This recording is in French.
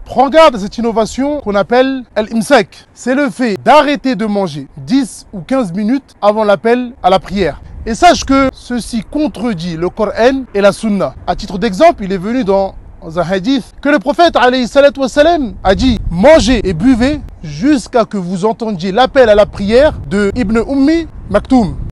Prends garde à cette innovation qu'on appelle al-imsak. C'est le fait d'arrêter de manger 10 ou 15 minutes avant l'appel à la prière. Et sache que ceci contredit le Coran et la Sunna. À titre d'exemple, il est venu dans un hadith que le prophète alayhi salatu wassalam a dit: mangez et buvez jusqu'à que vous entendiez l'appel à la prière de Ibn Ummi Maktoum.